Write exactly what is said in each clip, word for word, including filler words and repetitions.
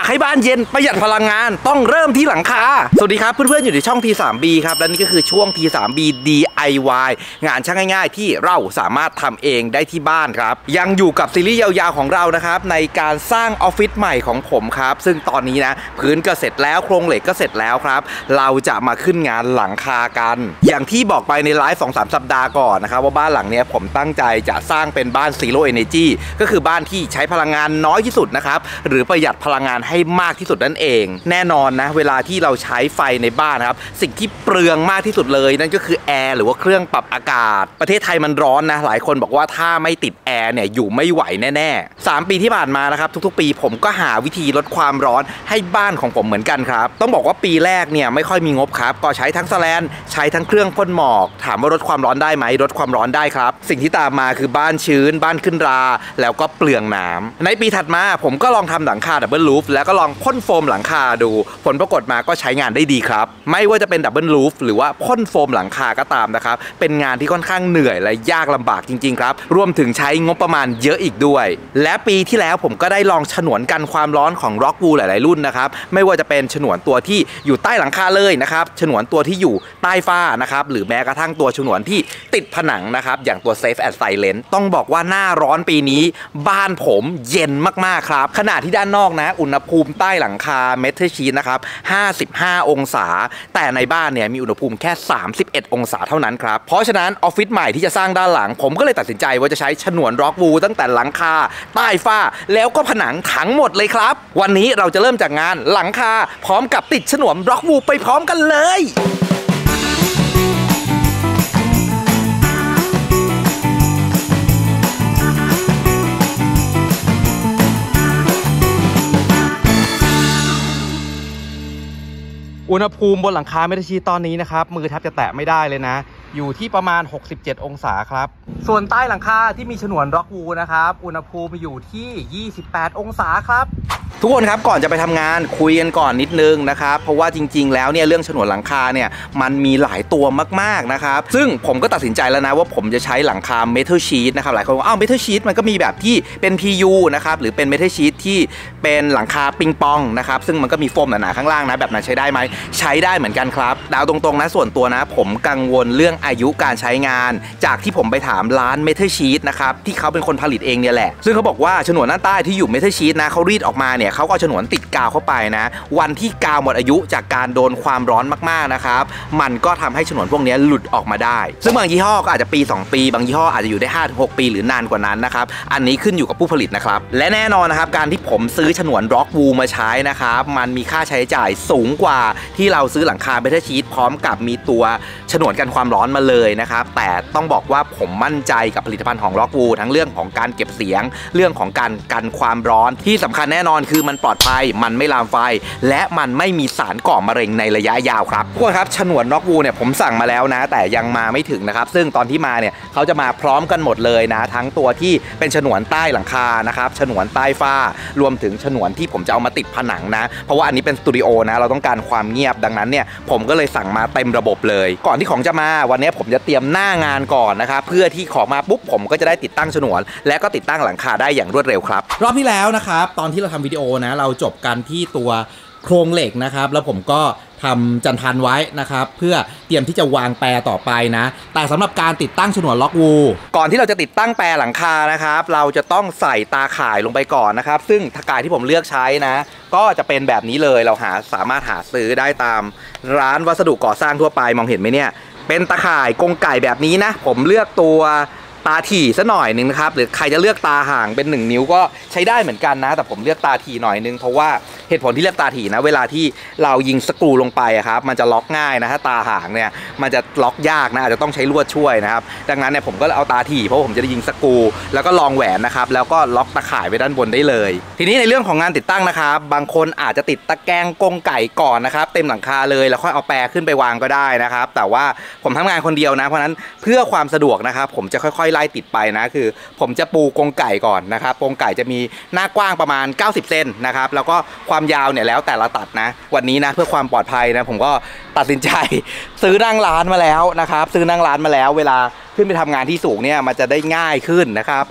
ากให้บ้านเย็นประหยัดพลังงานต้องเริ่มที่หลังคาสวัสดีครับเพื่อนๆอยู่ในช่อง ที ทรี บี ครับและนี่ก็คือช่วง ที ทรี บี ดี ไอ วาย งานช่างง่ายๆที่เราสามารถทำเองได้ที่บ้านครับยังอยู่กับซีรีส์ยาวๆของเรานะครับในการสร้างออฟฟิศใหม่ของผมครับซึ่งตอนนี้นะพื้นก็เสร็จแล้วโครงเหล็กก็เสร็จแล้วครับเราจะมาขึ้นงานหลังคากันอย่างที่บอกไปในไลฟ์ สองถึงสาม สัปดาห์ก่อนนะครับว่าบ้านหลังนี้ผมตั้งใจจะสร้างเป็นบ้าน Zero Energy ก็คือบ้านที่ใช้พลังงานน้อยที่สุดนะครับหรือประหยัดพลังงานให้มากที่สุดนั่นเองแน่นอนนะเวลาที่เราใช้ไฟในบ้านครับสิ่งที่เปลืองมากที่สุดเลยนั่นก็คือแอร์หรือว่าเครื่องปรับอากาศประเทศไทยมันร้อนนะหลายคนบอกว่าถ้าไม่ติดแอร์เนี่ยอยู่ไม่ไหวแน่ๆสามปีที่ผ่านมานะครับทุกๆปีผมก็หาวิธีลดความร้อนให้บ้านของผมเหมือนกันครับต้องบอกว่าปีแรกเนี่ยไม่ค่อยมีงบครับก็ใช้ทั้งแสแลนใช้ทั้งเครื่องพ่นหมอกถามว่าลดความร้อนได้ไหมลดความร้อนได้ครับสิ่งที่ตามมาคือบ้านชื้นบ้านขึ้นราแล้วก็เปลืองน้ำในปีถัดมาผมก็ลองทำหลังคาดับเบิลรูฟแล้วก็ลองพ่นโฟมหลังคาดูผลปรากฏมาก็ใช้งานได้ดีครับไม่ว่าจะเป็นดับเบิลรูฟหรือว่าพ่นโฟมหลังคาก็ตามนะครับเป็นงานที่ค่อนข้างเหนื่อยและยากลำบากจริงๆครับรวมถึงใช้งบประมาณเยอะอีกด้วยและปีที่แล้วผมก็ได้ลองฉนวนกันความร้อนของ Rockwool หลายๆรุ่นนะครับไม่ว่าจะเป็นฉนวนตัวที่อยู่ใต้หลังคาเลยนะครับฉนวนตัวที่อยู่ใต้ฝ้านะครับหรือแม้กระทั่งตัวฉนวนที่ติดผนังนะครับอย่างตัว Safe and Silent ต้องบอกว่าหน้าร้อนปีนี้บ้านผมเย็นมากๆครับขณะที่ด้านนอกนะอุณหภูมิใต้หลังคาเมทัลชีทนะครับห้าสิบห้าองศาแต่ในบ้านเนี่ยมีอุณหภูมิแค่สามสิบเอ็ดองศาเท่านั้นครับเพราะฉะนั้นออฟฟิศใหม่ที่จะสร้างด้านหลังผมก็เลยตัดสินใจว่าจะใช้ฉนวน Rockwool ตั้งแต่หลังคาใต้ฝ้าแล้วก็ผนังทั้งหมดเลยครับวันนี้เราจะเริ่มจากงานหลังคาพร้อมกับติดฉนวน Rockwool ไปพร้อมกันเลยอุณหภูมิบนหลังคาเมทัลชีทตอนนี้นะครับมือแทบจะแตะไม่ได้เลยนะอยู่ที่ประมาณหกสิบเจ็ดองศาครับส่วนใต้หลังคาที่มีฉนวน Rockwool นะครับอุณหภูมิอยู่ที่ยี่สิบแปดองศาครับทุกคนครับก่อนจะไปทำงานคุยกันก่อนนิดนึงนะครับเพราะว่าจริงๆแล้วเนี่ยเรื่องฉนวนหลังคาเนี่ยมันมีหลายตัวมากๆนะครับซึ่งผมก็ตัดสินใจแล้วนะว่าผมจะใช้หลังคาเมทัลชีทนะครับหลายคนว่าอ้าวเมทัลชีทมันก็มีแบบที่เป็น พี ยู นะครับหรือเป็นเมทัลชีทที่เป็นหลังคาปิงปองนะครับซึ่งมันก็มีโฟมหนาๆข้างล่างนะแบบนั้นใช้ได้ไหมใช้ได้เหมือนกันครับดาวตรงๆนะส่วนตัวนะผมกังวลเรื่องอายุการใช้งานจากที่ผมไปถามร้านเมทัลชีทนะครับที่เขาเป็นคนผลิตเองเนี่ยแหละซึ่งเขาบอกว่าฉนวนหน้าใต้ที่อยู่เมทัลชีทนะเขารีดออกมาเนี่ยเขาก็ฉนวนติดกาวเข้าไปนะวันที่กาวหมดอายุจากการโดนความร้อนมากๆนะครับมันก็ทำให้ฉนวนพวกนี้หลุดออกมาได้ซึ่งบางยี่ห้อก็อาจจะปีสองปีบางยี่ห้ออาจจะอยู่ได้ ห้าถึงหก ปีหรือนานกว่านั้นนะครับอันนี้ขึ้นอยู่กับผู้ผลิตนะครับและแน่นอนนะครับการที่ผมซื้อฉนวน Rockwool มาใช้นะครับมันมีค่าใช้จ่ายสูงกว่าที่เราซื้อหลังคาเมทัลชีทพร้อมกับมีตัวฉนวนกันความร้อนมาเลยนะครับแต่ต้องบอกว่าผมมั่นใจกับผลิตภัณฑ์ของ Rockwool ทั้งเรื่องของการเก็บเสียงเรื่องของการกันความร้อนที่สำคัญแน่นอนคือมันปลอดภัยมันไม่ลามไฟและมันไม่มีสารก่อมะเร็งในระยะยาวครับทุกคนครับฉนวน Rockwool เนี่ยผมสั่งมาแล้วนะแต่ยังมาไม่ถึงนะครับซึ่งตอนที่มาเนี่ยเขาจะมาพร้อมกันหมดเลยนะทั้งตัวที่เป็นฉนวนใต้หลังคานะครับฉนวนใต้ฝ้ารวมถึงฉนวนที่ผมจะเอามาติดผนังนะเพราะว่าอันนี้เป็นสตูดิโอนะเราต้องการความเงียบดังนั้นเนี่ยผมก็เลยสั่งมาเต็มระบบเลยก่อนที่ของจะมาวันนี้ผมจะเตรียมหน้างานก่อนนะครับเพื่อที่ของมาปุ๊บผมก็จะได้ติดตั้งฉนวนและก็ติดตั้งหลังคาได้อย่างรวดเร็วครับรอบที่แล้วนะครับตอนที่เราทำวิดีโอนะเราจบกันที่ตัวโครงเหล็กนะครับแล้วผมก็ทำจันทันไว้นะครับเพื่อเตรียมที่จะวางแปรต่อไปนะแต่สำหรับการติดตั้งฉนวน Rockwool ก่อนที่เราจะติดตั้งแปรหลังคานะครับเราจะต้องใส่ตาข่ายลงไปก่อนนะครับซึ่งตาข่ายที่ผมเลือกใช้นะก็จะเป็นแบบนี้เลยเราหาสามารถหาซื้อได้ตามร้านวัสดุก่อสร้างทั่วไปมองเห็นไหมเนี่ยเป็นตาข่ายกรงไก่แบบนี้นะผมเลือกตัวตาถี่ซะหน่อยนึงนะครับหรือใครจะเลือกตาห่างเป็นหนึ่งนิ้วก็ใช้ได้เหมือนกันนะแต่ผมเลือกตาถี่หน่อยนึงเพราะว่าเหตุผลที่เลือกตาถี่นะเวลาที่เรายิงสกรูลงไปครับมันจะล็อกง่ายนะถ้าตาห่างเนี่ยมันจะล็อกยากนะอาจจะต้องใช้ลวดช่วยนะครับดังนั้นเนี่ยผมก็เอาตาถี่เพราะผมจะได้ยิงสกรูแล้วก็ลองแหวนนะครับแล้วก็ล็อกตาข่ายไว้ด้านบนได้เลยทีนี้ในเรื่องของงานติดตั้งนะครับบางคนอาจจะติดตะแกรงกรงไก่ก่อนนะครับเต็มหลังคาเลยแล้วค่อยเอาแปรขึ้นไปวางก็ได้นะครับแต่ว่าผมทำงานคนเดียวนะเพราะนั้นเพื่อความสะดวกนะครับผมจะค่อยๆไล่ติดไปนะคือผมจะปูกรงไก่ก่อนนะครับกรงไก่จะมีหน้ากว้างประมาณเก้าสิบเซนนะครับแล้วก็ความยาวเนี่ยแล้วแต่เราตัดนะวันนี้นะเพื่อความปลอดภัยนะผมก็ตัดสินใจซื้อนั่งร้านมาแล้วนะครับซื้อนั่งร้านมาแล้วเวลาขึ้นไปทำงานที่สูงเนี่ยมันจะได้ง่ายขึ้นนะครับ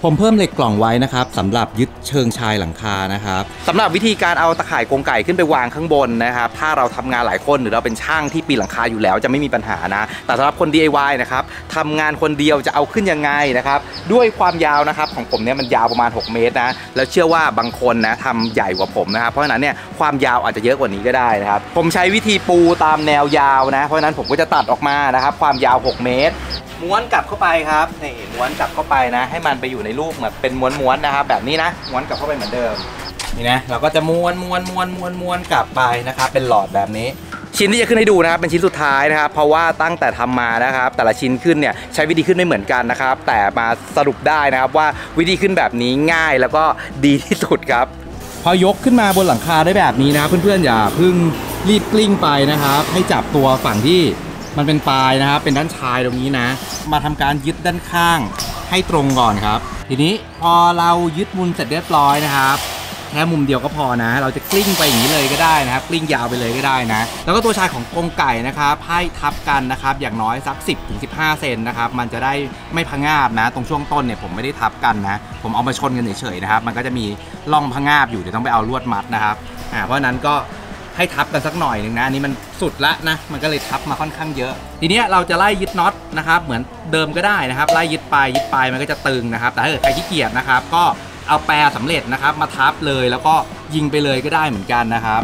ผมเพิ่มเหล็กกล่องไว้นะครับสำหรับยึดเชิงชายหลังคานะครับสำหรับวิธีการเอาตะข่ายกรงไก่ขึ้นไปวางข้างบนนะครับถ้าเราทำงานหลายคนหรือเราเป็นช่างที่ปีนหลังคาอยู่แล้วจะไม่มีปัญหานะแต่สำหรับคน ดี ไอ วาย นะครับทำงานคนเดียวจะเอาขึ้นยังไงนะครับด้วยความยาวนะครับของผมเนี่ยมันยาวประมาณหกเมตรนะแล้วเชื่อว่าบางคนนะทำใหญ่กว่าผมนะครับเพราะฉะนั้นเนี่ยความยาวอาจจะเยอะกว่านี้ก็ได้นะครับผมใช้วิธีปูตามแนวยาวนะเพราะฉะนั้นผมก็จะตัดออกมานะครับความยาวหกเมตรม้วนกลับเข้าไปครับนี่ม้วนกลับเข้าไปนะให้มันไปอยู่ในรูปแบบเป็นม้วนๆนะครับแบบนี้นะม้วนกลับเข้าไปเหมือนเดิมนี่นะเราก็จะม้วนม้วนม้วนม้วนม้วนกลับไปนะครับเป็นหลอดแบบนี้ชิ้นที่จะขึ้นให้ดูนะครับเป็นชิ้นสุดท้ายนะครับเพราะว่าตั้งแต่ทำมานะครับแต่ละชิ้นขึ้นเนี่ยใช้วิธีขึ้นไม่เหมือนกันนะครับแต่มาสรุปได้นะครับว่าวิธีขึ้นแบบนี้ง่ายแล้วก็ดีที่สุดครับพอยกขึ้นมาบนหลังคาได้แบบนี้นะครับเพื่อนๆอย่าเพิ่งรีบกลิ้งไปนะครับให้จับตัวฝั่งที่มันเป็นปลายนะครับเป็นด้านชายตรงนี้นะมาทำการยึดด้านข้างให้ตรงก่อนครับทีนี้พอเรายึดมุมเสร็จเรียบร้อยนะครับแค่มุมเดียวก็พอนะเราจะกลิ้งไปอย่างนี้เลยก็ได้นะครับกลิ้งยาวไปเลยก็ได้นะแล้วก็ตัวชายของกรงไก่นะครับให้ทับกันนะครับอย่างน้อยสัก สิบถึงสิบห้า เซนนะครับมันจะได้ไม่พังาบนะตรงช่วงต้นเนี่ยผมไม่ได้ทับกันนะผมเอามาชนกันเฉยๆนะครับมันก็จะมีร่องพังาบอยู่เดี๋ยวต้องไปเอาลวดมัดนะครับอ่าเพราะนั้นก็ให้ทับกันสักหน่อยหนึ่งนะอันนี้มันสุดละนะมันก็เลยทับมาค่อนข้างเยอะทีนี้เราจะไล่ยึดน็อตนะครับเหมือนเดิมก็ได้นะครับไล่ยึดไปยึดไปมันก็จะตึงนะครับแต่ถ้าเกิดใครขี้เกียจนะครับก็เอาแปรสำเร็จนะครับมาทับเลยแล้วก็ยิงไปเลยก็ได้เหมือนกันนะครับ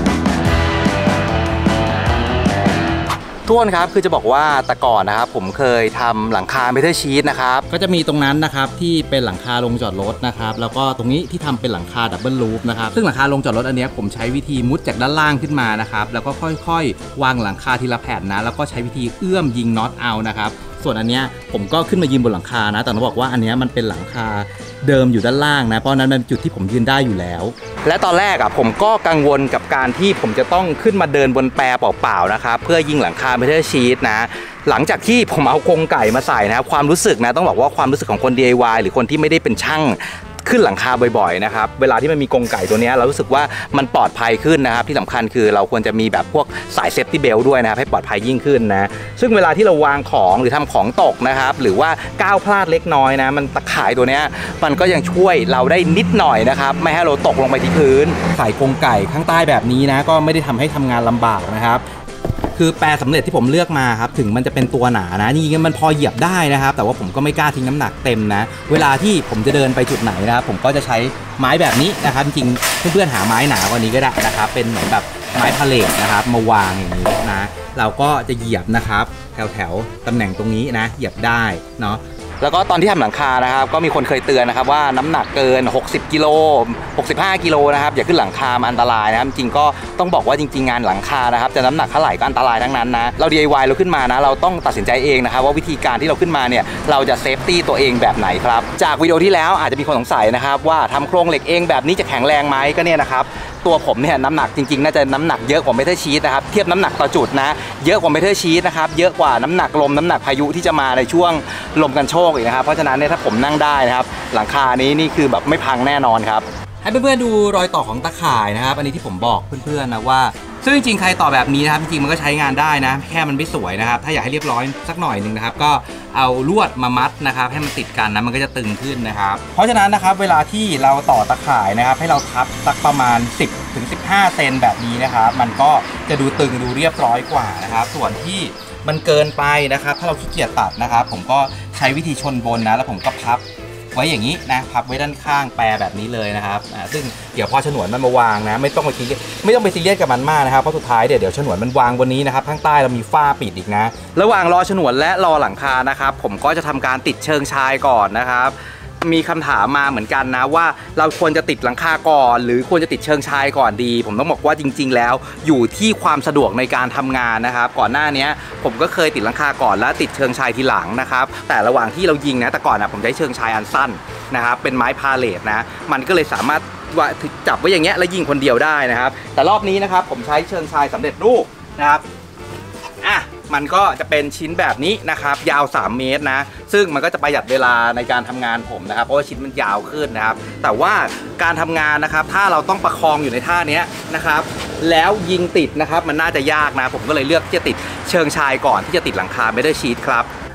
ทุกคนครับคือจะบอกว่าแต่ก่อนนะครับผมเคยทำหลังคาเมทัลชีทนะครับก็จะมีตรงนั้นนะครับที่เป็นหลังคาลงจอดรถนะครับแล้วก็ตรงนี้ที่ทำเป็นหลังคาดับเบิลรูฟนะครับซึ่งหลังคาลงจอดรถอันนี้ผมใช้วิธีมุดจากด้านล่างขึ้นมานะครับแล้วก็ค่อยๆวางหลังคาทีละแผ่นนะแล้วก็ใช้วิธีเอื้อมยิงน็อตเอานะครับส่วนอันเนี้ยผมก็ขึ้นมายืนบนหลังคานะแต่ต้องบอกว่าอันเนี้ยมันเป็นหลังคาเดิมอยู่ด้านล่างนะเพราะนั้นมันเป็นจุดที่ผมยืนได้อยู่แล้วและตอนแรกอ่ะผมก็กังวลกับการที่ผมจะต้องขึ้นมาเดินบนแปรเปล่าๆนะครับเพื่อยิงหลังคาเมทัลชีทนะหลังจากที่ผมเอากรงไก่มาใส่นะครับความรู้สึกนะต้องบอกว่าความรู้สึกของคน ดี ไอ วาย หรือคนที่ไม่ได้เป็นช่างขึ้นหลังคาบ่อยๆนะครับเวลาที่มันมีกรงไก่ตัวนี้เรารู้สึกว่ามันปลอดภัยขึ้นนะครับที่สำคัญคือเราควรจะมีแบบพวกสายเซฟตี้เบลต์ด้วยนะครับให้ปลอดภัยยิ่งขึ้นนะซึ่งเวลาที่เราวางของหรือทำของตกนะครับหรือว่าก้าวพลาดเล็กน้อยนะมันตะข่ายตัวนี้มันก็ยังช่วยเราได้นิดหน่อยนะครับไม่ให้เราตกลงไปที่พื้นไข่กรงไก่ข้างใต้แบบนี้นะก็ไม่ได้ทำให้ทำงานลำบากนะครับคือแปรสำเร็จที่ผมเลือกมาครับถึงมันจะเป็นตัวหนานะนี่มันพอเหยียบได้นะครับแต่ว่าผมก็ไม่กล้าทิ้งน้ำหนักเต็มนะเวลาที่ผมจะเดินไปจุดไหนนะครับผมก็จะใช้ไม้แบบนี้นะครับจริงๆเพื่อนๆหาไม้หนากว่านี้ก็ได้นะครับเป็นเหมือนแบบไม้พาเลทนะครับมาวางอย่างนี้นะเราก็จะเหยียบนะครับแถวๆตำแหน่งตรงนี้นะเหยียบได้เนาะแล้วก็ตอนที่ทำหลังคานะครับก็มีคนเคยเตือนนะครับว่าน้ำหนักเกินหกสิบกิโลหกสิบห้ากิโลนะครับอย่าขึ้นหลังคามันอันตรายนะครับจริงก็ต้องบอกว่าจริงๆงานหลังคานะครับจะน้ำหนักเท่าไหร่ก็อันตรายทั้งนั้นนะเรา ดี ไอ วาย เราขึ้นมานะเราต้องตัดสินใจเองนะครับว่าวิธีการที่เราขึ้นมาเนี่ยเราจะเซฟตี้ตัวเองแบบไหนครับจากวิดีโอที่แล้วอาจจะมีคนสงสัยนะครับว่าทำโครงเหล็กเองแบบนี้จะแข็งแรงไหมก็เนี่ยนะครับตัวผมเนี่ยน้ำหนักจริงๆน่าจะน้ำหนักเยอะกว่าเมทัลชีทนะครับเทียบน้ำหนักต่อจุดนะเยอะกว่าเมทัลชีทนะครับเยอะกว่าน้ำหนักลมน้ำหนักพายุที่จะมาในช่วงลมกันโชกอีกนะครับเพราะฉะนั้นเนี่ยถ้าผมนั่งได้นะครับหลังคานี้นี่คือแบบไม่พังแน่นอนครับให้เพื่อนๆดูรอยต่อของตะข่ายนะครับอันนี้ที่ผมบอกเพื่อนๆนะว่าซึ่งจริงๆใครต่อแบบนี้นะครับจริงๆมันก็ใช้งานได้นะแค่มันไม่สวยนะครับถ้าอยากให้เรียบร้อยสักหน่อยหนึ่งนะครับก็เอาลวดมามัดนะครับให้มันติดกันนะมันก็จะตึงขึ้นนะครับเพราะฉะนั้นนะครับเวลาที่เราต่อตะข่ายนะครับให้เราทับสักประมาณ สิบถึงสิบห้า เซนแบบนี้นะครับมันก็จะดูตึงดูเรียบร้อยกว่านะครับส่วนที่มันเกินไปนะครับถ้าเราขี้เกียจตัดนะครับผมก็ใช้วิธีชนบนนะแล้วผมก็พับไว้อย่างนี้นะพับไว้ด้านข้างแปรแบบนี้เลยนะครับอ่าซึ่งเดี๋ยวพอฉนวนมันมาวางนะไม่ต้องไปซีเรียสไม่ต้องไปซีเรียสกับมันมากนะครับเพราะสุดท้ายเดี๋ยวเดี๋ยวฉนวนมันวางบนนี้นะครับข้างใต้เรามีฝ้าปิดอีกนะระหว่างรอฉนวนและรอหลังคานะครับผมก็จะทำการติดเชิงชายก่อนนะครับมีคำถามมาเหมือนกันนะว่าเราควรจะติดหลังคาก่อนหรือควรจะติดเชิงชายก่อนดีผมต้องบอกว่าจริงๆแล้วอยู่ที่ความสะดวกในการทำงานนะครับก่อนหน้านี้ผมก็เคยติดหลังคาก่อนแล้วติดเชิงชายทีหลังนะครับแต่ระหว่างที่เรายิงนะแต่ก่อนนะผมใช้เชิงชายอันสั้นนะครับเป็นไม้พาเลทนะมันก็เลยสามารถว่าจับไว้อย่างเงี้ยแล้วยิงคนเดียวได้นะครับแต่รอบนี้นะครับผมใช้เชิงชายสำเร็จรูปนะครับอ่ะมันก็จะเป็นชิ้นแบบนี้นะครับยาวสามเมตรนะซึ่งมันก็จะประหยัดเวลาในการทำงานผมนะครับเพราะว่าชิ้นมันยาวขึ้นนะครับแต่ว่าการทำงานนะครับถ้าเราต้องประคองอยู่ในท่านี้นะครับแล้วยิงติดนะครับมันน่าจะยากนะผมก็เลยเลือกที่จะติดเชิงชายก่อนที่จะติดหลังคาเมทัลชีทครับ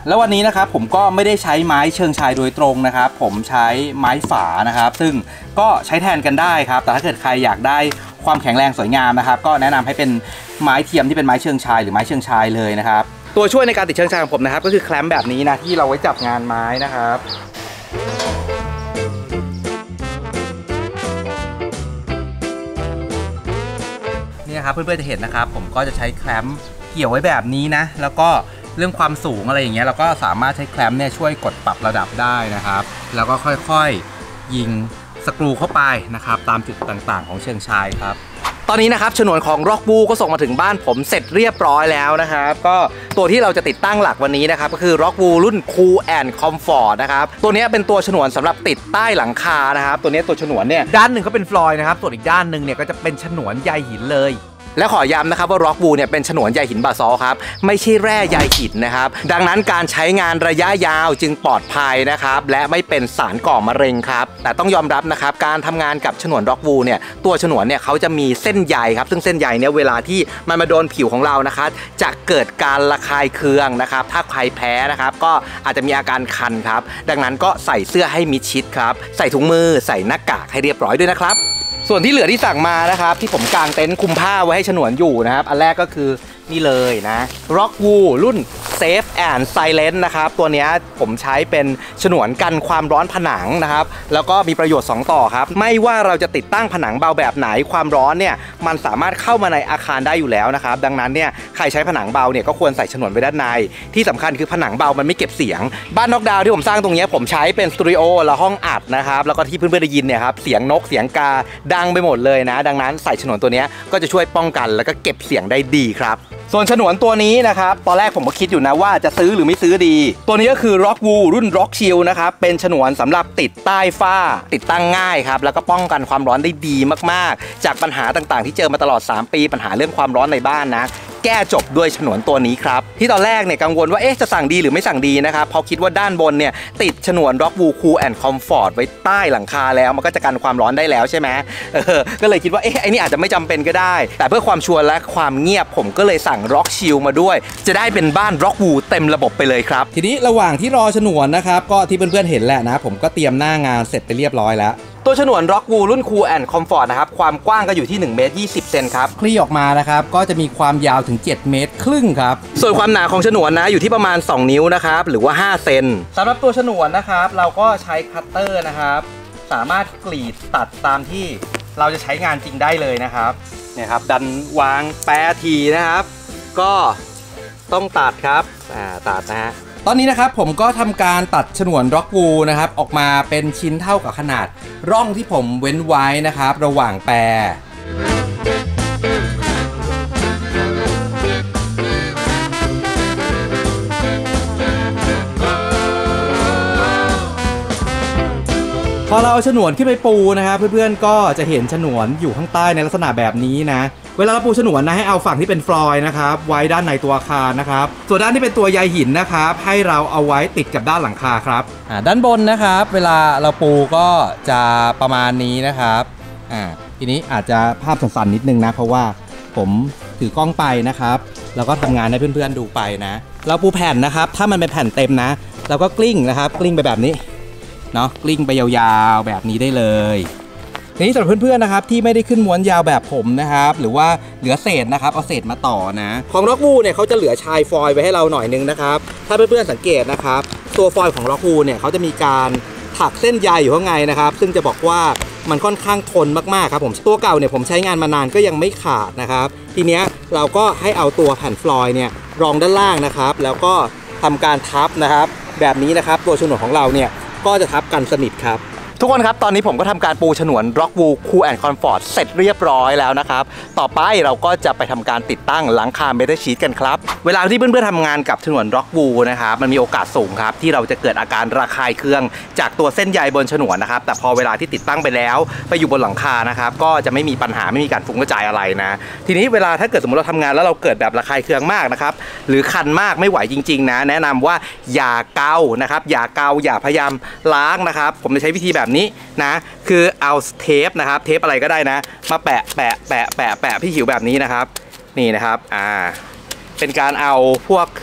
แล้ววันนี้นะครับผมก็ไม่ได้ใช้ไม้เชิงชายโดยตรงนะครับผมใช้ไม้ฝานะครับซึ่งก็ใช้แทนกันได้ครับแต่ถ้าเกิดใครอยากได้ความแข็งแรงสวยงามนะครับก็แนะนำให้เป็นไม้เทียมที่เป็นไม้เชิงชายหรือไม้เชิงชายเลยนะครับตัวช่วยในการติดเชิงชายของผมนะครับก็คือแคลมป์แบบนี้นะที่เราไว้จับงานไม้นะครับนี่ครับเพื่อนๆจะเห็นนะครับผมก็จะใช้แคลมป์เกี่ยวไว้แบบนี้นะแล้วก็เรื่องความสูงอะไรอย่างเงี้ยเราก็สามารถใช้แคลมป์เนี่ยช่วยกดปรับระดับได้นะครับแล้วก็ค่อยๆยิงสกรูเข้าไปนะครับตามจุดต่างๆของเชิงชายครับตอนนี้นะครับฉนวนของ Rockwool ก็ส่งมาถึงบ้านผมเสร็จเรียบร้อยแล้วนะครับก็ตัวที่เราจะติดตั้งหลักวันนี้นะครับก็คือ Rockwool รุ่น Cool and Comfort นะครับตัวนี้เป็นตัวฉนวนสำหรับติดใต้หลังคานะครับตัวนี้ตัวฉนวนเนี่ยด้านหนึ่งก็เป็นฟลอยด์นะครับส่วนอีกด้านหนึ่งเนี่ยก็จะเป็นฉนวนใยหินเลยและขอย้ำนะครับว่า Rockwool เนี่ยเป็นฉนวนใยหินบาซอลต์ครับไม่ใช่แร่ใยหินนะครับดังนั้นการใช้งานระยะยาวจึงปลอดภัยนะครับและไม่เป็นสารก่อมะเร็งครับแต่ต้องยอมรับนะครับการทำงานกับฉนวน Rockwool เนี่ยตัวฉนวนเนี่ยเขาจะมีเส้นใยครับซึ่งเส้นใยเนี่ยเวลาที่มันมาโดนผิวของเรานะครับจะเกิดการระคายเคืองนะครับถ้าใครแพ้นะครับก็อาจจะมีอาการคันครับดังนั้นก็ใส่เสื้อให้มิดชิดครับใส่ถุงมือใส่หน้ากากให้เรียบร้อยด้วยนะครับส่วนที่เหลือที่สั่งมานะครับที่ผมกางเต็นท์คุมผ้าไว้ให้ฉนวนอยู่นะครับอันแรกก็คือนี่เลยนะ Rockwool รุ่น Safe and Silent นะครับตัวนี้ผมใช้เป็นฉนวนกันความร้อนผนังนะครับแล้วก็มีประโยชน์สองต่อครับไม่ว่าเราจะติดตั้งผนังเบาแบบไหนความร้อนเนี่ยมันสามารถเข้ามาในอาคารได้อยู่แล้วนะครับดังนั้นเนี่ยใครใช้ผนังเบาเนี่ยก็ควรใส่ฉนวนไว้ด้านในที่สำคัญคือผนังเบามันไม่เก็บเสียงบ้านน็อกดาวน์ที่ผมสร้างตรงนี้ผมใช้เป็นสตูดิโอและห้องอัดนะครับแล้วก็ที่เพื่อนๆได้ยินเนี่ยครับเสียงนกเสียงกาดังไปหมดเลยนะดังนั้นใส่ฉนวนตัวนี้ก็จะช่วยป้องกันแล้วก็เก็บเสียงได้ดีครับส่วนฉนวนตัวนี้นะครับตอนแรกผมก็คิดอยู่นะว่าจะซื้อหรือไม่ซื้อดีตัวนี้ก็คือ Rockwool รุ่น Rock Shield นะครับเป็นฉนวนสำหรับติดใต้ฝ้าติดตั้งง่ายครับแล้วก็ป้องกันความร้อนได้ดีมากๆจากปัญหาต่างๆที่เจอมาตลอดสามปีปัญหาเรื่องความร้อนในบ้านนะแก้จบด้วยฉนวนตัวนี้ครับที่ตอนแรกเนี่ยกังวลว่าเอ๊ะจะสั่งดีหรือไม่สั่งดีนะครับเพราะคิดว่าด้านบนเนี่ยติดฉนวน Rockwool Cool and Comfort ไว้ใต้หลังคาแล้วมันก็จะกันความร้อนได้แล้วใช่ไหมเออก็เลยคิดว่าเอ๊ะไอ้นี่อาจจะไม่จำเป็นก็ได้แต่เพื่อความชัวร์และความเงียบผมก็เลยสั่ง Rock Shield มาด้วยจะได้เป็นบ้าน Rockwool เต็มระบบไปเลยครับทีนี้ระหว่างที่รอฉนวนนะครับก็ที่เพื่อนๆเห็นแหละนะผมก็เตรียมหน้างานเสร็จไปเรียบร้อยแล้วตัวฉนวน Rockwool รุ่น Cool and Comfort นะครับความกว้างก็อยู่ที่หนึ่งเมตรยี่สิบเซนครับคลี่ออกมานะครับก็จะมีความยาวถึงเจ็ดเมตรครึ่งครับส่วนความหนาของฉนวนนะอยู่ที่ประมาณสองนิ้วนะครับหรือว่าห้าเซนสำหรับตัวฉนวนนะครับเราก็ใช้คัตเตอร์นะครับสามารถกรีดตัดตามที่เราจะใช้งานจริงได้เลยนะครับเนี่ยครับดันวางแปรทีนะครับก็ต้องตัดครับอ่าตัดนะฮะตอนนี้นะครับผมก็ทำการตัดฉนวน Rockwool นะครับออกมาเป็นชิ้นเท่ากับขนาดร่องที่ผมเว้นไว้นะครับระหว่างแปรพอเราเอาฉนวนขึ้นไปปูนะครับเพื่อนๆก็จะเห็นฉนวนอยู่ข้างใต้ในลักษณะแบบนี้นะเวลาเราปูฉนวนนะให้เอาฝั่งที่เป็นฟลอยด์นะครับไว้ด้านในตัวอาคารนะครับส่วนด้านที่เป็นตัวใยหินนะครับให้เราเอาไว้ติดกับด้านหลังคาครับอ่าด้านบนนะครับเวลาเราปูก็จะประมาณนี้นะครับอ่าทีนี้อาจจะภาพสั่นๆนิดนึงนะเพราะว่าผมถือกล้องไปนะครับแล้วก็ทำงานให้เพื่อนๆดูไปนะเราปูแผ่นนะครับถ้ามันเป็นแผ่นเต็มนะเราก็กลิ้งนะครับกลิ้งไปแบบนี้เนาะกลิ้งไปยาวๆแบบนี้ได้เลยทีนี้สำหรับเพื่อนๆนะครับที่ไม่ได้ขึ้นม้วนยาวแบบผมนะครับหรือว่าเหลือเศษนะครับเอาเศษมาต่อนะของ Rockwool เนี่ยเขาจะเหลือชายฟอยล์ไว้ให้เราหน่อยนึงนะครับถ้าเพื่อนๆสังเกตนะครับตัวฟอยล์ของ Rockwool เนี่ยเขาจะมีการถักเส้นใยอยู่ข้างในนะครับซึ่งจะบอกว่ามันค่อนข้างทนมากๆครับผมตัวเก่าเนี่ยผมใช้งานมานานก็ยังไม่ขาดนะครับทีเนี้ยเราก็ให้เอาตัวแผ่นฟอยล์เนี่ยรองด้านล่างนะครับแล้วก็ทำการทับนะครับแบบนี้นะครับตัวฉนวนของเราเนี่ยก็จะทับกันสนิทครับทุกคนครับตอนนี้ผมก็ทำการปูฉนวน Rockwool Cool and Comfort เสร็จเรียบร้อยแล้วนะครับต่อไปเราก็จะไปทำการติดตั้งหลังคาเมทัลชีทกันครับเวลาที่เพื่อนๆทำงานกับฉนวน Rockwool นะครับมันมีโอกาสสูงครับที่เราจะเกิดอาการระคายเคืองจากตัวเส้นใยบนฉนวนนะครับแต่พอเวลาที่ติดตั้งไปแล้วไปอยู่บนหลังคานะครับก็จะไม่มีปัญหาไม่มีการฟุ้งกระจายอะไรนะทีนี้เวลาถ้าเกิดสมมติเราทำงานแล้วเราเกิดแบบระคายเคืองมากนะครับหรือคันมากไม่ไหวจริงๆนะแนะนำว่าอย่าเกานะครับอย่าเกาอย่าพยายามล้างนะครับผมจะใช้วิธีแบบนี้นะคือเอาเทปนะครับเทปอะไรก็ได้นะมาแปะแปะแปะแปะแปะที่ผิวแบบนี้นะครับนี่นะครับอ่าเป็นการเอาพวก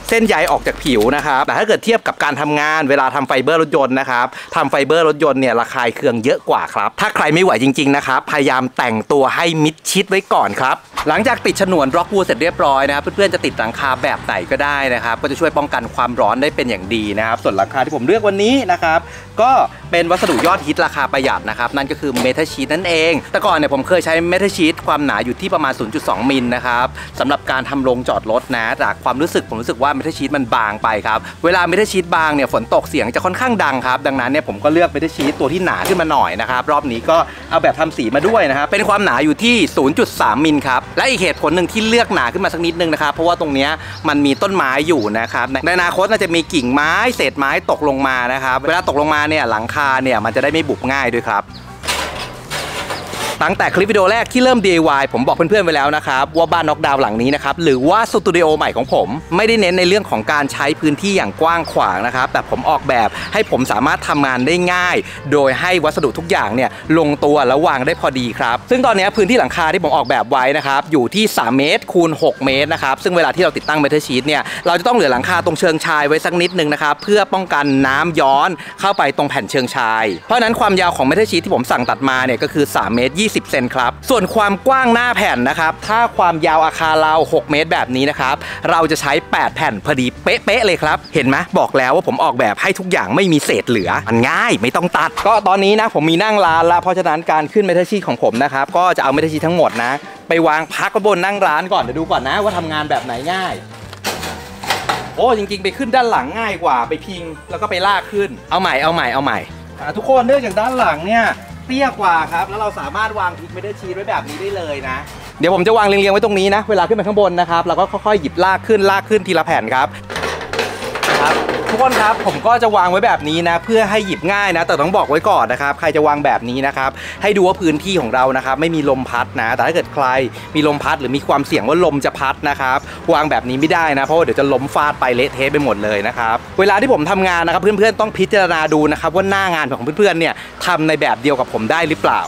เส้นใยออกจากผิวนะครับแต่ถ้าเกิดเทียบกับการทำงานเวลาทำไฟเบอร์รถยนต์นะครับทำไฟเบอร์รถยนต์เนี่ยระคายเคืองเยอะกว่าครับถ้าใครไม่ไหวจริงๆนะครับพยายามแต่งตัวให้มิดชิดไว้ก่อนครับหลังจากติดฉนวนร็อกวูลเสร็จเรียบร้อยนะครับเพื่อนๆจะติดหลังคาแบบไหนก็ได้นะครับก็จะช่วยป้องกันความร้อนได้เป็นอย่างดีนะครับส่วนหลังคาที่ผมเลือกวันนี้นะครับก็เป็นวัสดุยอดฮิตราคาประหยัดนะครับนั่นก็คือเมทัลชีทนั่นเองแต่ก่อนเนี่ยผมเคยใช้เมทัลชีทความหนาอยู่ที่ประมาณ ศูนย์จุดสอง มิลนะครับสำหรับการทำโรงจอดรถนะจากความรู้สึกผมรู้สึกว่าเมทัลชีทมันบางไปครับเวลาเมทัลชีทบางเนี่ยฝนตกเสียงจะค่อนข้างดังครับดังนั้นเนี่ยผมก็เลือกเมทัลชีทตัวที่หนาขึ้นมาหน่อยนะครับรอบนี้ก็เอาแบบทำสีมาด้วยนะครับเป็นความหนาอยู่ที่ ศูนย์จุดสาม มิลครับและอีกเหตุผลหนึ่งที่เลือกหนาขึ้นมาสักนิดนึงนะครับเพราะว่าตรงนี้มันมีต้นไม้อยู่นะครับในอนาคตน่าจะมีกิ่งไม้เศษไม้ตกลงมานะครับเวลาตกลงมาเนี่ยหลังคาเนี่ยมันจะได้ไม่บุบง่ายด้วยครับตั้งแต่คลิปวิดีโอแรกที่เริ่ม ดี ไอ วาย ผมบอกเพื่อนๆไว้แล้วนะครับว่าบ้านน็อกดาวน์หลังนี้นะครับหรือว่าสตูดิโอใหม่ของผมไม่ได้เน้นในเรื่องของการใช้พื้นที่อย่างกว้างขวางนะครับแต่ผมออกแบบให้ผมสามารถทำงานได้ง่ายโดยให้วัสดุทุกอย่างเนี่ยลงตัวและวางได้พอดีครับซึ่งตอนนี้พื้นที่หลังคาที่ผมออกแบบไว้นะครับอยู่ที่สามเมตรคูณหกเมตรนะครับซึ่งเวลาที่เราติดตั้งเมทัลชีทเนี่ยเราจะต้องเหลือหลังคาตรงเชิงชายไว้สักนิดนึงนะครับเพื่อป้องกันน้ำย้อนเข้าไปตรงแผ่นเชิงชายเพราะนั้นความยาวของเมทัลชีทที่ผมสั่งตัดมาเนี่ยก็คือสามเมตรยี่สิบเซนครับส่วนความกว้างหน้าแผ่นนะครับถ้าความยาวอาคารเราหกเมตรแบบนี้นะครับเราจะใช้แปดแผ่นพอดีเป๊ะๆเลยครับเห็นไหมบอกแล้วว่าผมออกแบบให้ทุกอย่างไม่มีเศษเหลือมันง่ายไม่ต้องตัดก็ตอนนี้นะผมมีนั่งร้านแล้วเพราะฉะนั้นการขึ้นเมทัลชีทของผมนะครับก็จะเอาเมทัลชีททั้งหมดนะไปวางพักบนนั่งร้านก่อนเดี๋ยวดูก่อนนะว่าทำงานแบบไหนง่ายโอ้จริงๆไปขึ้นด้านหลังง่ายกว่าไปพิงแล้วก็ไปลากขึ้นเอาใหม่เอาใหม่เอาใหม่ทุกคนเนื่องจากด้านหลังเนี่ยเตี้ยกว่าครับแล้วเราสามารถวางพิกเมทัลชีทไว้แบบนี้ได้เลยนะเดี๋ยวผมจะวางเรียงๆไว้ตรงนี้นะเวลาขึ้นไปข้างบนนะครับเราก็ค่อยๆหยิบลากขึ้นลากขึ้นทีละแผ่นครับครับทุกคนครับผมก็จะวางไว้แบบนี้นะเพื่อให้หยิบง่ายนะแต่ต้องบอกไว้ก่อนนะครับใครจะวางแบบนี้นะครับให้ดูว่าพื้นที่ของเรานะครับไม่มีลมพัดนะแต่ถ้าเกิดใครมีลมพัดหรือมีความเสี่ยงว่าลมจะพัดนะครับวางแบบนี้ไม่ได้นะเพราะว่าเดี๋ยวจะล้มฟาดไปเละเทะไปหมดเลยนะครับเวลาที่ผมทำงานนะครับเพื่อนๆต้องพิจารณาดูนะครับว่าหน้างานของเพื่อนๆเนี่ยทำในแบบเดียวกับผมได้หรือเปล่า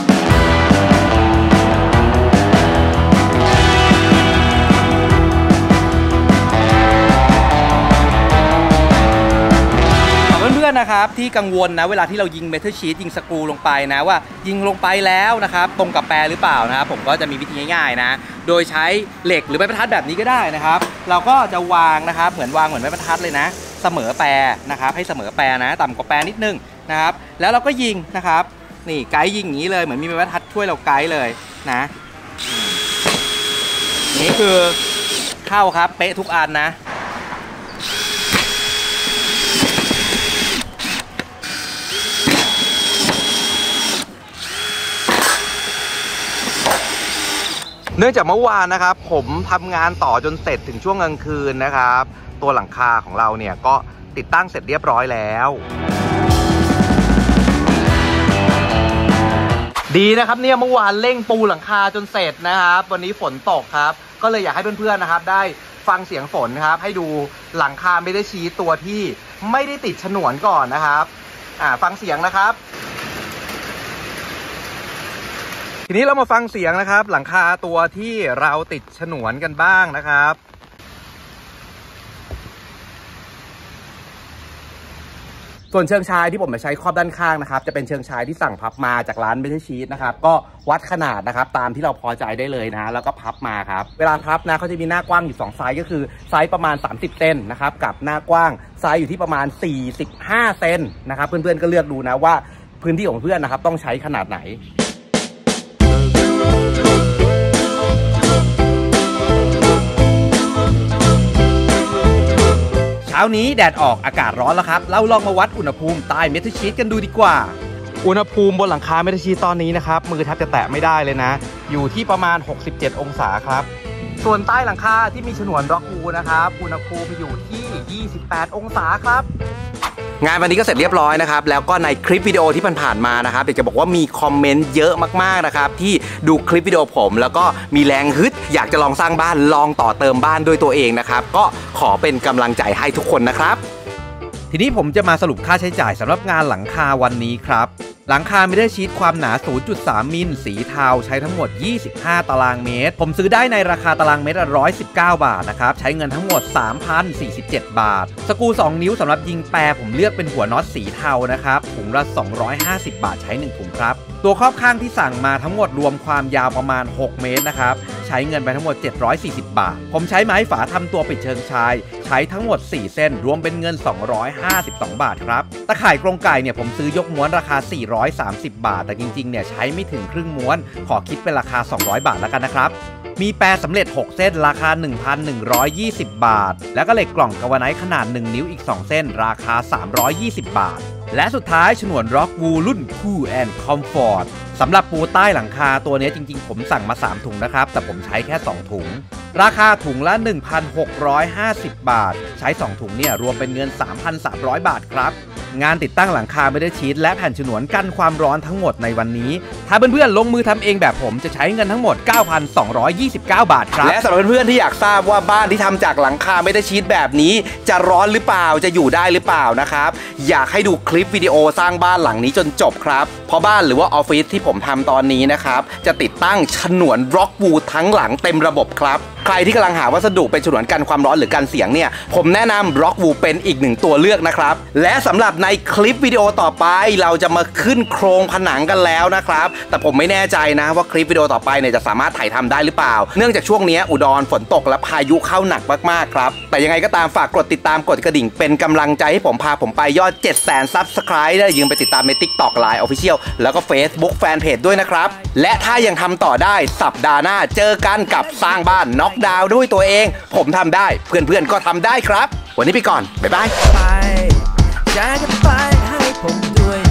นะครับที่กังวลนะเวลาที่เรายิงเมทัลชีทยิงสกรูลงไปนะว่ายิงลงไปแล้วนะครับตรงกับแปรหรือเปล่านะครับผมก็จะมีวิธีง่ายๆนะโดยใช้เหล็กหรือไม้บรรทัดแบบนี้ก็ได้นะครับเราก็จะวางนะครับเหมือนวางเหมือนไม้บรรทัดเลยนะเสมอแปรนะครับให้เสมอแปรนะต่ำกว่าแปรนิดนึงนะครับแล้วเราก็ยิงนะครับนี่ไกด์ยิงอย่างนี้เลยเหมือนมีไม้บรรทัดช่วยเราไกด์เลยนะนี่คือเข้าครับเป๊ะทุกอันนะเนื่องจากเมื่อวานนะครับผมทำงานต่อจนเสร็จถึงช่วงกลางคืนนะครับตัวหลังคาของเราเนี่ยก็ติดตั้งเสร็จเรียบร้อยแล้วดีนะครับเนี่ยเมื่อวานเร่งปูหลังคาจนเสร็จนะครับวันนี้ฝนตกครับก็เลยอยากให้เพื่อนๆนะครับได้ฟังเสียงฝนครับให้ดูหลังคาไม่ได้ชี้ตัวที่ไม่ได้ติดฉนวนก่อนนะครับอ่าฟังเสียงนะครับทีนี้เรามาฟังเสียงนะครับหลังคาตัวที่เราติดฉนวนกันบ้างนะครับส่วนเชิงชายที่ผมใช้ครอบด้านข้างนะครับจะเป็นเชิงชายที่สั่งพับมาจากร้านเมทัลชีทนะครับก็วัดขนาดนะครับตามที่เราพอใจได้เลยนะแล้วก็พับมาครับเวลาพับนะเขาจะมีหน้ากว้างอยู่สองไซส์ก็คือไซส์ประมาณสามสิบเซนนะครับกับหน้ากว้างไซส์อยู่ที่ประมาณสี่สิบห้าเซนนะครับเพื่อนๆก็เลือกดูนะว่าพื้นที่ของเพื่อนนะครับต้องใช้ขนาดไหนเช้านี้แดดออกอากาศร้อนแล้วครับเราลองมาวัดอุณหภูมิใต้เมทัลชีทกันดูดีกว่าอุณหภูมิบนหลังคาเมทัลชีทตอนนี้นะครับมือแทบจะแตะไม่ได้เลยนะอยู่ที่ประมาณหกสิบเจ็ดองศาครับส่วนใต้หลังคาที่มีฉนวนร็อกวูลนะครับอุณหภูมิอยู่ที่ยี่สิบแปดองศาครับงานวันนี้ก็เสร็จเรียบร้อยนะครับแล้วก็ในคลิปวิดีโอที่ผ่านๆมานะครับอยากจะบอกว่ามีคอมเมนต์เยอะมากๆนะครับที่ดูคลิปวิดีโอผมแล้วก็มีแรงฮึดอยากจะลองสร้างบ้านลองต่อเติมบ้านด้วยตัวเองนะครับก็ขอเป็นกำลังใจให้ทุกคนนะครับทีนี้ผมจะมาสรุปค่าใช้จ่ายสำหรับงานหลังคาวันนี้ครับหลังคาไม่ได้ชีทความหนา ศูนย์จุดสาม มิลสีเทาใช้ทั้งหมดยี่สิบห้าตารางเมตรผมซื้อได้ในราคาตารางเมตรละหนึ่งร้อยสิบเก้าบาทนะครับใช้เงินทั้งหมด สามพันสี่สิบเจ็ด บาทสกรูสองนิ้วสำหรับยิงแปรผมเลือกเป็นหัวน็อตสีเทานะครับถุงละสองร้อยห้าสิบบาทใช้หนึ่งถุงครับตัวครอบข้างที่สั่งมาทั้งหมดรวมความยาวประมาณหกเมตรนะครับใช้เงินไปทั้งหมดเจ็ดร้อยสี่สิบบาทผมใช้ไม้ฝาทำตัวปิดเชิงชายใช้ทั้งหมดสี่เส้นรวมเป็นเงินสองร้อยห้าสิบสองบาทครับตะข่ายกรงไก่เนี่ยผมซื้อยกม้วนราคาสี่ร้อยสามสิบบาทแต่จริงๆเนี่ยใช้ไม่ถึงครึ่งม้วนขอคิดเป็นราคาสองร้อยบาทแล้วกันนะครับมีแปรสำเร็จหกเส้นราคา หนึ่งพันหนึ่งร้อยยี่สิบ บาทแล้วก็เหล็กกล่องกาวาไนท์ขนาดหนึ่งนิ้วอีกสองเส้นราคาสามร้อยยี่สิบบาทและสุดท้ายฉนวนร็อกวูรุ่น Cool and Comfort สำหรับปูใต้หลังคาตัวนี้จริงๆผมสั่งมาสามถุงนะครับแต่ผมใช้แค่สองถุงราคาถุงละ หนึ่งพันหกร้อยห้าสิบ บาทใช้สองถุงเนี่ยรวมเป็นเงิน สามพันสามร้อย บาทครับงานติดตั้งหลังคาไม่ได้ชีทและแผ่นฉนวนกันความร้อนทั้งหมดในวันนี้ถ้าเพื่อนๆลงมือทำเองแบบผมจะใช้เงินทั้งหมด เก้าพันสองร้อยยี่สิบเก้า บาทครับและสำหรับเพื่อนๆที่อยากทราบว่าบ้านที่ทำจากหลังคาไม่ได้ชีทแบบนี้จะร้อนหรือเปล่าจะอยู่ได้หรือเปล่านะครับอยากให้ดูคลิปวิดีโอสร้างบ้านหลังนี้จนจบครับเพราะบ้านหรือว่าออฟฟิศที่ผมทำตอนนี้นะครับจะติดตั้งฉนวนร็อกวูดทั้งหลังเต็มระบบครับใครที่กำลังหาวัสดุเป็นฉนวนกันความร้อนหรือกันเสียงเนี่ยผมแนะนำร็อกวูดเป็นอีกหนึ่งตัวเลือกนะครับและสำหรับในคลิปวิดีโอต่อไปเราจะมาขึ้นโครงผนังกันแล้วนะครับแต่ผมไม่แน่ใจนะว่าคลิปวิดีโอต่อไปเนี่ยจะสามารถถ่ายทำได้หรือเปล่าเนื่องจากช่วงนี้อุดรฝนตกและพายุเข้าหนักมากๆครับแต่ยังไงก็ตามฝากกดติดตามกดกระดิ่งเป็นกำลังใจให้ผมพาผมไปยอด เจ็ดแสน ซับสไครบ์ ได้ยืมไปติดตามใน ติ๊กต็อก ไลน์ Official แล้วก็ Facebook Fanpage ด้วยนะครับและถ้ายังทำต่อได้สัปดาห์หน้าเจอกันกับสร้างบ้านน็อกดาวน์ด้วยตัวเองผมทำได้เพื่อนๆก็ทำได้ครับวันนี้ไปก่อนบ๊ายบายจะไปให้ผมด้วย